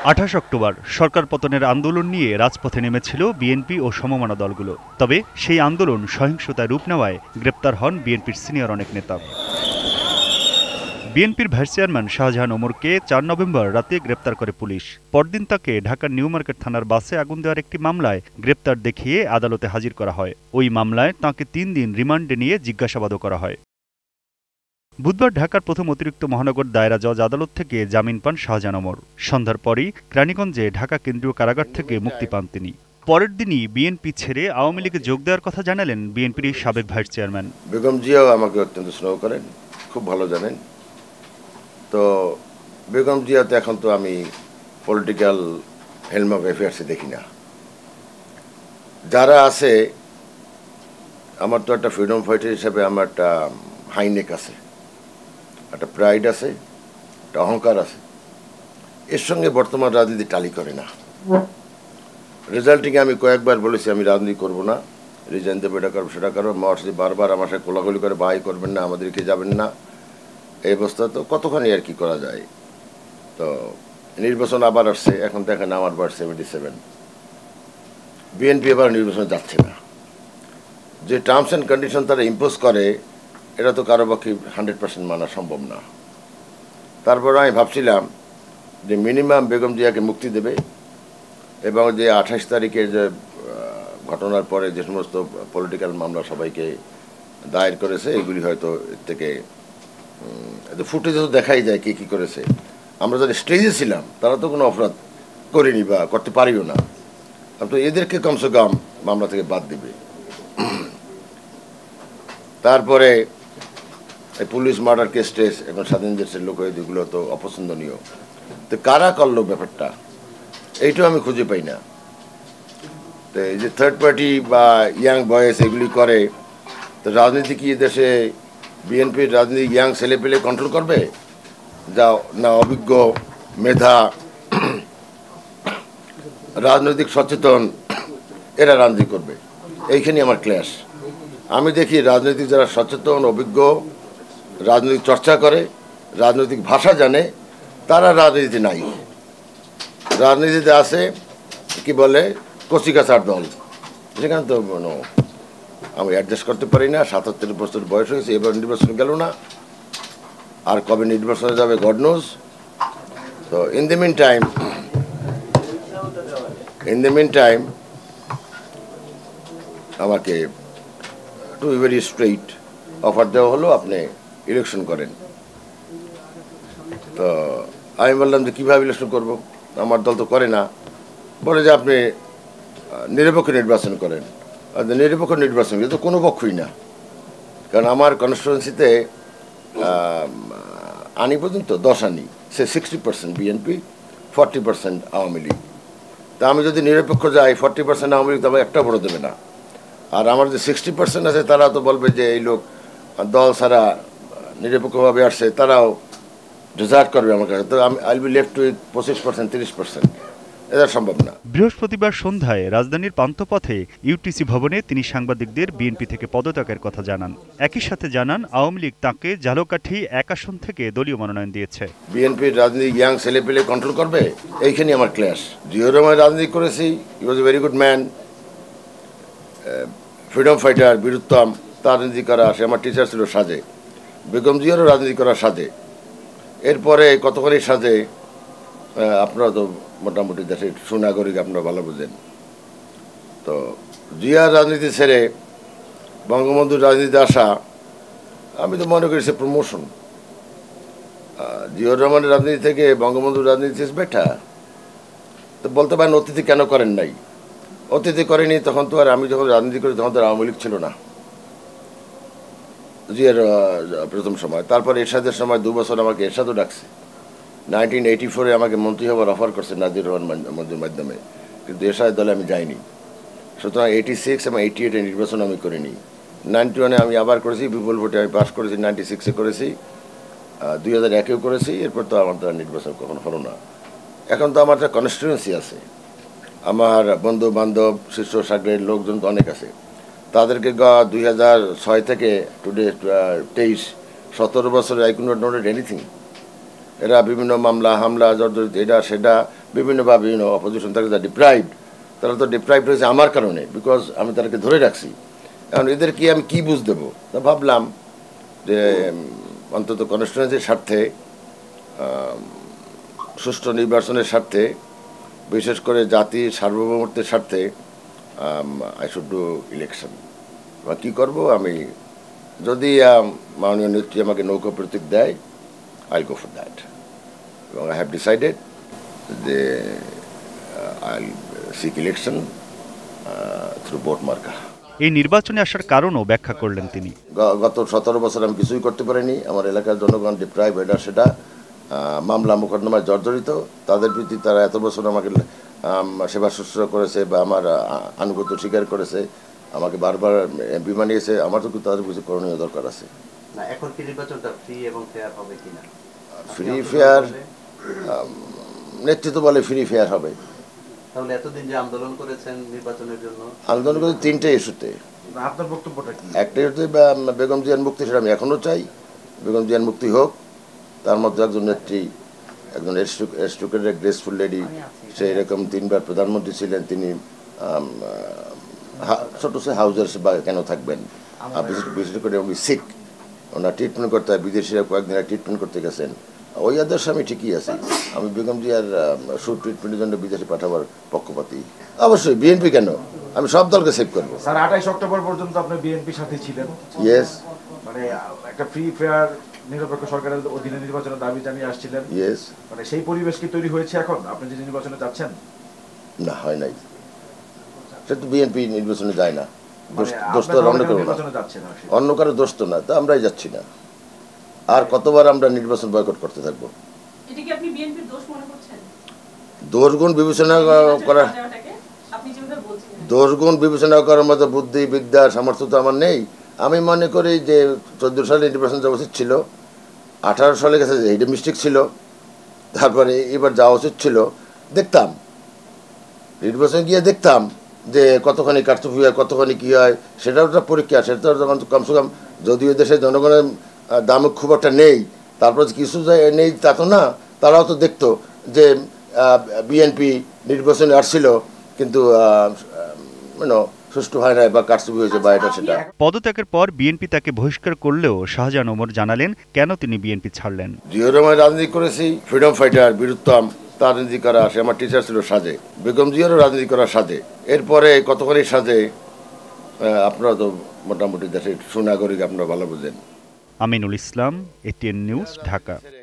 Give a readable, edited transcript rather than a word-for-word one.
28 October সরকার পতনের আন্দোলন নিয়ে রাজপথে নেমেছিল বিএনপি ও সমমনা দলগুলো। তবে সেই আন্দোলন সহিংসতায় রূপ নেওয়ায় গ্রেপ্তার হন বিএনপির সিনিয়র অনেক নেতা। বিএনপির ভাইস চেয়ারম্যান শাহজাহান ওমরকে 4 নভেম্বর রাতে গ্রেপ্তার করে পুলিশ। পরদিন তাকে ঢাকার নিউ মার্কেট থানার বাসে আগুন দেওয়ার একটি মামলায় গ্রেপ্তার দেখিয়ে আদালতে হাজির করা হয়। ওই মামলায় তাঁকে 3 দিন রিমান্ডে নিয়ে জিজ্ঞাসাবাদও করা হয়। বুধবার ঢাকার প্রথম অতিরিক্ত মহানগর দায়রা জজ আদালত থেকে জামিন পান শাহজাহান ওমর। সন্ধ্যার পরই কেরানীগঞ্জে ঢাকা কেন্দ্রীয় কারাগার থেকে মুক্তি পান তিনি। পরের দিনই বিএনপি ছেড়ে আওয়ামী লীগে যোগ দেওয়ার কথা জানালেন বিএনপির সাবেক ভাইস চেয়ারম্যান। বেগম জিয়াও আমাকে অত্যন্ত স্নেহ করেন, খুব ভালো জানেন। তো বেগম জিয়াতে এখন তো আমি পলিটিক্যাল হেলম অফ অ্যাফেয়ার্সে দেখি না। যারা আছে, আমার তো একটা ফ্রিডম ফাইটার হিসেবে আমার একটা হাইনেক আছে, একটা প্রাইড আছে, একটা অহংকার আছে। এর সঙ্গে বর্তমান রাজনীতি টালি করে না। রেজাল্টিংয়ে আমি কয়েকবার বলেছি আমি রাজনীতি করব না, রিজাইন দেবো, এটা করবো সেটা করবো। মহাসচিব বারবার আমার সাথে কোলাকুলি করে ভাই করবেন না, আমাদেরকে যাবেন না। এই অবস্থা তো কতখানি আর কি করা যায়। তো নির্বাচন আবার আসছে, এখন দেখেন আমার বার 77। বিএনপি এবার নির্বাচনে যাচ্ছে না। যে টার্মস অ্যান্ড কন্ডিশন তারা ইম্পোজ করে, এটা তো কারো পক্ষে 100% মানা সম্ভব না। তারপর আমি ভাবছিলাম যে মিনিমাম বেগম জিয়াকে মুক্তি দেবে এবং যে 28 তারিখের যে ঘটনার পরে যে সমস্ত পলিটিক্যাল মামলা সবাইকে দায়ের করেছে, এগুলি হয়তো এর থেকে ফুটেজে তো দেখাই যায় কে কী করেছে। আমরা যারা স্টেজে ছিলাম তারা তো কোনো অপরাধ করিনি বা করতে পারিও না, তো এদেরকে কমসে কম মামলা থেকে বাদ দিবে। তারপরে পুলিশ মার্ডার কেস টেস এবং স্বাধীন দেশের লোক এগুলো তো অপছন্দনীয়। তো কারা করলো ব্যাপারটা, এইটাও আমি খুঁজে পাই না। তো এই যে থার্ড পার্টি বা ইয়াং বয়েস এগুলি করে, তো রাজনীতি কি দেশে বিএনপির রাজনীতি ইয়াং ছেলে পেলে কন্ট্রোল করবে? যা না অভিজ্ঞ, মেধা, রাজনৈতিক সচেতন এরা রাজনীতি করবে? এইখানে আমার ক্ল্যাশ। আমি দেখি রাজনৈতিক যারা সচেতন, অভিজ্ঞ, রাজনৈতিক চর্চা করে, রাজনৈতিক ভাষা জানে, তারা রাজনীতিতে নাই। রাজনীতিতে আছে কি বলে কচিকাচার দল, সেখানে তো আমি অ্যাডজাস্ট করতে পারি না। 77 বছর বয়স হয়েছে, এবার নির্বাচন গেল না, আর কবে নির্বাচনে যাবে গড নোজ। তো ইন দ্য মিন টাইম আমাকে to be very straight offer দেওয়া হলো, আপনি ইলেকশন করেন। তো আমি বললাম যে কীভাবে ইলেকশন করব, আমার দল তো করে না। বলে যে আপনি নিরপেক্ষ নির্বাচন করেন। নিরপেক্ষ নির্বাচন কিন্তু কোনো পক্ষই না, কারণ আমার কনস্টিটুয়েন্সিতে আনি পর্যন্ত 10 আনি, সে 60% বিএনপি, 40% আওয়ামী লীগ। তা আমি যদি নিরপেক্ষ যাই, 40% আওয়ামী লীগ তো আমার একটা ভোট দেবে না। আর আমার যে 60% আছে তারা তো বলবে যে এই লোক দল ছাড়া নিরপেক্ষভাবে আসছে, তারাও ডিজার্ভ করবে আমার কাছে। তো আমি I will be left with 25%, 30%। এটা সম্ভব না। বৃহস্পতিবার সন্ধ্যায় রাজধানীর পান্থপথে ইউটিসি ভবনে তিনি সাংবাদিকদের বিএনপি থেকে পদত্যাগের কথা জানান। একই সাথে জানান আওয়ামী লীগ তাঁকে ঝালকাঠি 1 আসন থেকে দলীয় মনোনয়ন দিয়েছে। বিএনপির রাজনীতি ইয়াং ছেলে পেলে কন্ট্রোল করবে, এইখানে আমার ক্ল্যাশ। জিয়াউর রহমান রাজনীতি করেছি, he was a very good man, freedom fighter, বীরুত্তম। তার রাজনীতি করা, সে আমার টিচার ছিল সাজে। বেগম জিয়ারও রাজনীতি করা সাজে। এরপরে কতখানি সাজে আপনারা তো মোটামুটি দেশের সুনাগরিক, আপনারা ভালো বুঝেন। তো জিয়ার রাজনীতি ছেড়ে বঙ্গবন্ধুর রাজনীতিতে আসা, আমি তো মনে করি সে প্রমোশন। জিয়াউর রহমানের রাজনীতি থেকে বঙ্গবন্ধুর রাজনীতি ইজ বেটার। তো বলতে পারেন অতিথি কেন করেন নাই? অতিথি করেনি তখন তো, আর আমি যখন রাজনীতি করি তখন তো আওয়ামী লীগ ছিল না জিয়ার প্রথম সময়। তারপর এরশাদের সময় 2 বছর আমাকে এরশাদও ডাকছে। 1984 আমাকে মন্ত্রী হবার অফার করছে নাজির রহমান মন্ত্রীর মাধ্যমে, কিন্তু এরশাদের দলে আমি যাইনি। সুতরাং 86 এবং 88 নির্বাচন আমি করিনি। 91 আমি আবার করেছি, বিপুল ভোটে আমি পাস করেছি, 96 করেছি, 2001 করেছি। এরপর তো আমার দ্বারা নির্বাচন কখনো হলো না। এখন তো আমার একটা কনস্টিটুয়েন্সি আছে, আমার বন্ধু বান্ধব, শীর্ষ সাগরের লোকজন তো অনেক আছে। তাদেরকে 2006 থেকে টুডে 23, 17 বছরে I could not noted anything. এরা বিভিন্ন মামলা হামলা জর্জরিত, এটা সেটা বিভিন্নভাবে অপোজিশন থাকে যা ডিপ্রাইভড, তারা তো ডিপ্রাইভড হয়েছে আমার কারণে, বিকজ আমি তাদেরকে ধরে রাখছি। এখন এদেরকে আমি কি বুঝ দেবো? তা ভাবলাম যে অন্তত কনস্টিটিউয়েন্সির স্বার্থে, সুষ্ঠু নির্বাচনের স্বার্থে, বিশেষ করে জাতির সার্বভৌমত্বের স্বার্থে আই শুড ডু ইলেকশন। বা কী করবো আমি, যদি মাননীয় নেত্রী আমাকে নৌকা প্রতীক দেয়, আইল গো ফর দ্যাট। এবং আই হ্যাভ ডিসাইডেড যে I'll sick election through vote মার্কা। এই নির্বাচনে আসার কারণও ব্যাখ্যা করলেন তিনি। গত 17 বছর আমি কিছুই করতে পারিনি। আমার এলাকার জনগণ ডিপ্রাইভ, এটা সেটা মামলা মোকদ্দমায় জর্জরিত। তাদের প্রতি তারা এত বছর আমাকে সেবা শুশ্রূষা করেছে বা আমার আনুগত্য স্বীকার করেছে, আমাকে বারবার এমপি বানিয়েছে। আমার তো তাদের কিছু করণীয় দরকার আছে। এখন কি নির্বাচনটা ফ্রি এবং ফেয়ার হবে কিনা? ফ্রি ফেয়ার, নেতৃত্ব বলে ফ্রি ফেয়ার হবে। তাহলে এতদিন যে আন্দোলন করেছেন নির্বাচনের জন্য, আন্দোলন করেছে 3টে ইস্যুতে। আপনার বক্তব্যটা কি? একটা ইস্যুতে বেগম জিয়ার মুক্তি, সেটা আমি এখনও চাই, বেগম জিয়ার মুক্তি হোক। তার মধ্যে একজন নেত্রী, একজন এডুকেটেড গ্রেসফুল লেডি, সেই রকম 3বার প্রধানমন্ত্রী ছিলেন, তিনি ছোট সে হাউজের বা কেন থাকবেন, বিশেষ করে উনি সিক, ওনার ট্রিটমেন্ট করতে হয়, বিদেশিরা কয়েকদিন ট্রিটমেন্ট করতে গেছেন। ওই আদর্শে আমি ঠিকই আছি। আমি বেগম জিয়ার ট্রিটমেন্টের জন্য বিদেশে পাঠাবার পক্ষপাতী। অবশ্যই বিএনপি কেন, আমি সব দলকে সেভ করবো। স্যার 28 অক্টোবর পর্যন্ত আপনি বিএনপির সাথে ছিলেন। ইয়েস। মানে একটা ফ্রি ফেয়ার নিরপেক্ষ সরকারের অধীনে নির্বাচনের দাবি জানিয়ে আসছিলেন। ইয়েস। মানে সেই পরিবেশ কি তৈরি হয়েছে এখন আপনি যে নির্বাচনে যাচ্ছেন? না, হয় নাই। সে তো বিএনপি নির্বাচনে যায় না, দোষ তো অন্য কারো না, অন্য কারো দোষ তো না, তা আমরাই যাচ্ছি না। আর কতবার আমরা নির্বাচন বয়কট করতে থাকবো? দোষগুণ বিবেচনা করার, দোষগুণ বিবেচনা করার মতো বুদ্ধি, বিদ্যা, সামর্থ্য তো আমার নেই। আমি মনে করি যে 14 সালে নির্বাচন যাওয়া উচিত ছিল, 18 সালে গেছে, এইটা মিস্টেক ছিল। তারপরে এবার যাওয়া উচিত ছিল, দেখতাম নির্বাচন গিয়ে দেখতাম যে কতখানি কারচুপি হয়, কতখানি কী হয়, সেটাও একটা পরীক্ষা। সেটা যখন কমসে কম, যদিও দেশে জনগণের দাম খুব একটা নেই, তারপর কিছু নেই তা তো না, তারাও তো দেখতো যে বিএনপি নির্বাচনে আসছিল কিন্তু সুষ্ঠু হয় না বা কারচুপি হয়েছে বা এটা সেটা। পদত্যাগের পর বিএনপি তাকে বহিষ্কার করলেও শাহজাহান ওমর জানালেন কেন তিনি বিএনপি ছাড়লেন। জিয়াউর রহমান রাজনীতি করেছি, ফ্রিডম ফাইটার, বীরুত্তম, তার রাজনীতি করা, সে আমার টিচার ছিল সাজে, বেগম জিয়ারও রাজনীতি করা সাজে। এরপরে কতখানি সাজে আপনারা তো মোটামুটি দেশের সুনাগরিক, আপনারা ভালো বুঝেন। Aminul Islam, ATN news, Dhaka.